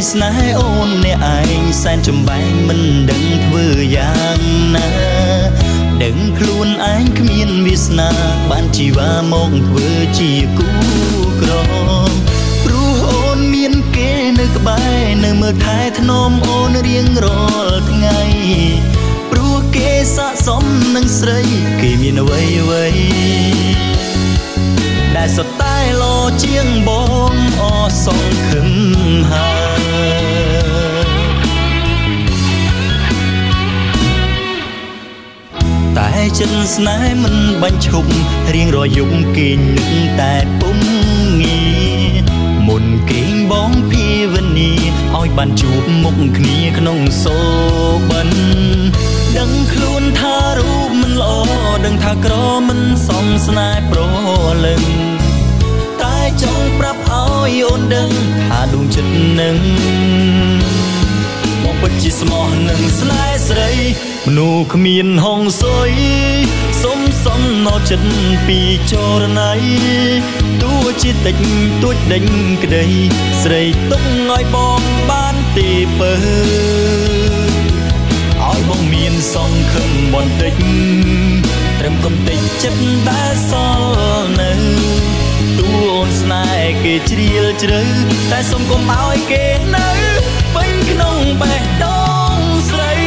ស្នេហ៍អូនអ្នកឯងសែនចំបែងមិនដឹងធ្វើយ៉ាងណាដឹងខ្លួនឯងគ្មានវាសនាបានជីវ៉ាមកធ្វើជាគូក្រព្រោះអូនមានគេនៅក្បែរនៅមើលថែថ្នមអូនរៀងរាល់ថ្ងៃព្រោះគេស័ក្តិសមនឹងស្រីគេមានអ្វីដែលសុទ្ធតែលោជាងបងអសងខឹមហើយតែចិត្តស្នេហ៍មិនបាញ់ឈប់រៀងរយប់គេងនឹកតែពុំងាមុនគេងបងភាវនាឲ្យបានជួបមុខគ្នាក្នុងសូបិនដឹងខ្លួនថារូបមិនល្អដឹងថាក្រមិនសមស្នេហ៍ប្រលឹងតែចង់ប្រាប់ឲ្យអូនដឹងថាដួងចិត្តនឹងបងពិតជាស្មោះនឹងស្នេហ៍ស្រីមនុស្សគ្មានហងសុយសុំសំណោចិត្តពីចរណៃទោះជាតិចទួចដេញក្តីស្រីទុកឲ្យបងបានទេពើឲ្យបងមានសង្ឃឹមបន្តិចត្រឹមកំតិចចិត្តដែលសល់នៅតួអូនស្នេហ៍គេជ្រាលជ្រៅតែសុំកុំឲ្យគេនៅពេញក្នុងបេះដូងស្រី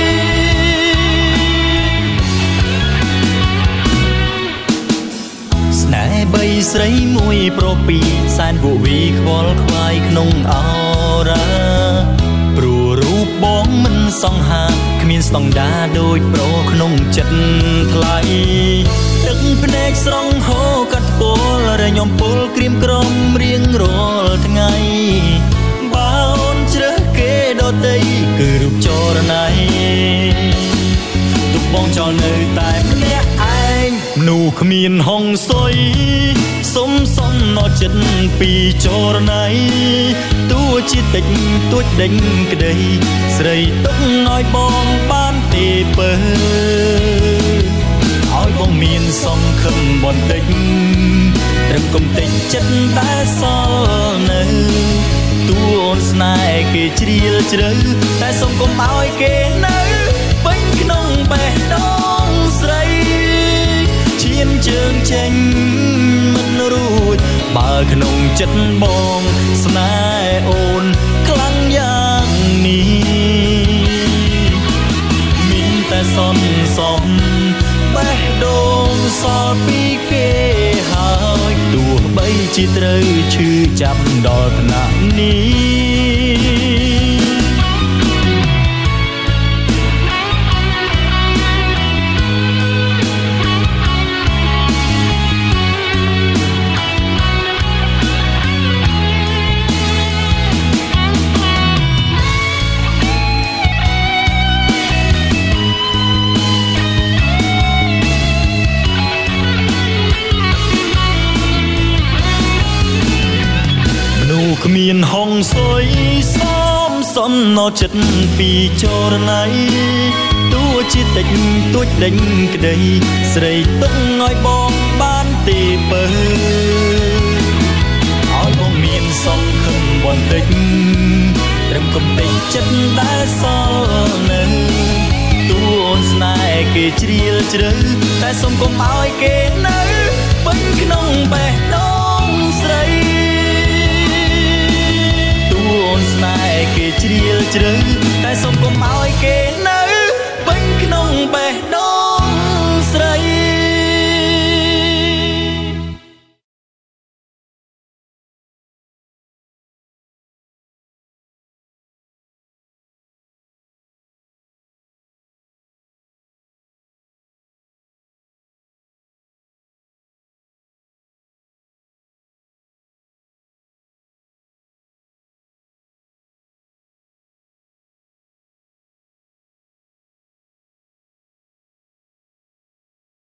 ស្នេហ៍បីស្រីមួយប្រពីសែនវវីខ្វល់ខ្វាយក្នុងអរ៉ាព្រោះរូបបងមិនសង្ហាគ្មានស្តង់ដាដូចប្រុសក្នុងចិត្តថ្លៃទឹកភ្នែកស្រង់ហូរកាត់ពលរញំពុលក្រៀមក្រំរៀងរាល់ថ្ងៃបើអូនជ្រើសគេដតីគឺរូបចរណៃទុកបងចោលនៅតែម្នាក់ឯងមនុស្សគ្មានហងសុយសុំសំណោចិត្តពីចរណៃទោះជាតិចទួចដេញក្តីស្រីទុកឲ្យបងបានទេពើឲ្យបងមានសង្ឃឹមបន្តិចត្រឹមកំតិចចិត្តតែសល់នៅតួអូនស្នេហ៍គេជ្រាលជ្រៅតែសុំកុំឲ្យគេនៅពេញក្នុងបេះដូងស្រីឈាមជើងចេញមិនរួចបើក្នុងចិត្តបងស្នេហ៍អូនខ្លាំងយ៉ាងនេះមានតែសន្សំបេះដូងសល់ពីគេហើយទោះបីជាត្រូវឈឺចាប់ដល់ថ្នាក់នេះគ្មានហងសុយសំសំណោចិត្តពីចរណៃទោះជាតិចទួចដេញក្តីស្រីទុកឲ្យបងបានទេពើឲ្យបងមានសង្ឃឹមបន្តិចត្រឹមកំតិចចិត្តដែលសល់នៅតួអូនស្នេហ៍គេជ្រាលជ្រៅតែសុំកុំឲ្យគេនៅពេញក្នុងបេះដូងស្រីអូនស្នេហ៍គេជ្រាលជ្រៅតែសុំកុំឲ្យ